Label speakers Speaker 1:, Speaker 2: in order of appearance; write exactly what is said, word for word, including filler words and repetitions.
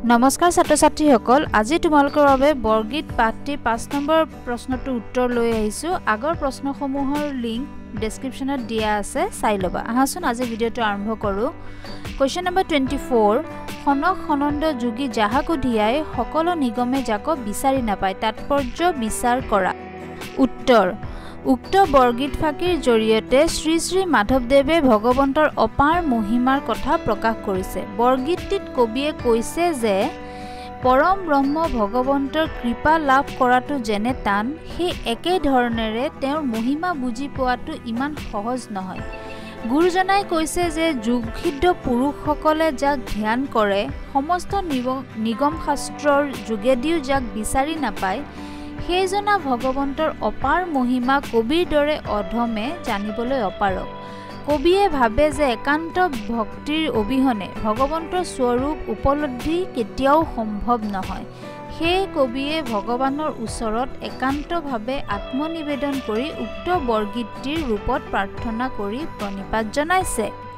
Speaker 1: নমস্কাৰ ছাত্ৰ ছাত্ৰীসকল, আজি তোমালোকৰ বাবে বৰগীত পাঠটি পাঁচ নম্বৰ প্ৰশ্নটোৰ উত্তৰ লৈ আহিছো। আগৰ প্ৰশ্নসমূহৰ লিংক ডেসক্ৰিপচনত দিয়া আছে, চাই ল'বা। আহাচোন আজি ভিডিঅ'টো আৰম্ভ কৰোঁ। কুৱেশ্যন নম্বৰ টুৱেণ্টি ফ'ৰ, খনক খনন্দ যোগী যাহাকো ধিয়াই সকলো নিগমে যাক বিচাৰি নাপায়, তাৎপৰ্য বিচাৰ কৰা। উত্তৰ, উক্ত বৰগীত ফাঁকিৰ জৰিয়তে শ্ৰী শ্ৰী মাধৱদেৱে ভগৱন্তৰ অপাৰ মহিমাৰ কথা প্ৰকাশ কৰিছে। বৰগীতটিত কবিয়ে কৈছে যে পৰম ব্ৰহ্ম ভগৱন্তৰ কৃপা লাভ কৰাটো যেনে টান, সেই একে ধৰণেৰে তেওঁৰ মহিমা বুজি পোৱাটো ইমান সহজ নহয়। গুৰুজনাই কৈছে যে যোগসিদ্ধ পুৰুষসকলে যাক ধ্যান কৰে, সমস্ত নিগম শাস্ত্ৰৰ যোগেদিও যাক বিচাৰি নাপায়, সেইজনা ভগৱন্তৰ অপাৰ মহিমা কবিৰ দৰে অধমে জানিবলৈ অপাৰক। কবিয়ে ভাবে যে একান্ত ভক্তিৰ অবিহনে ভগৱন্তৰ স্বৰূপ উপলব্ধি কেতিয়াও সম্ভৱ নহয়। সেয়ে কবিয়ে ভগৱানৰ ওচৰত একান্তভাৱে আত্মনিবেদন কৰি উক্ত বৰগীতটিৰ ৰূপত প্ৰাৰ্থনা কৰি প্ৰণিপাত জনাইছে।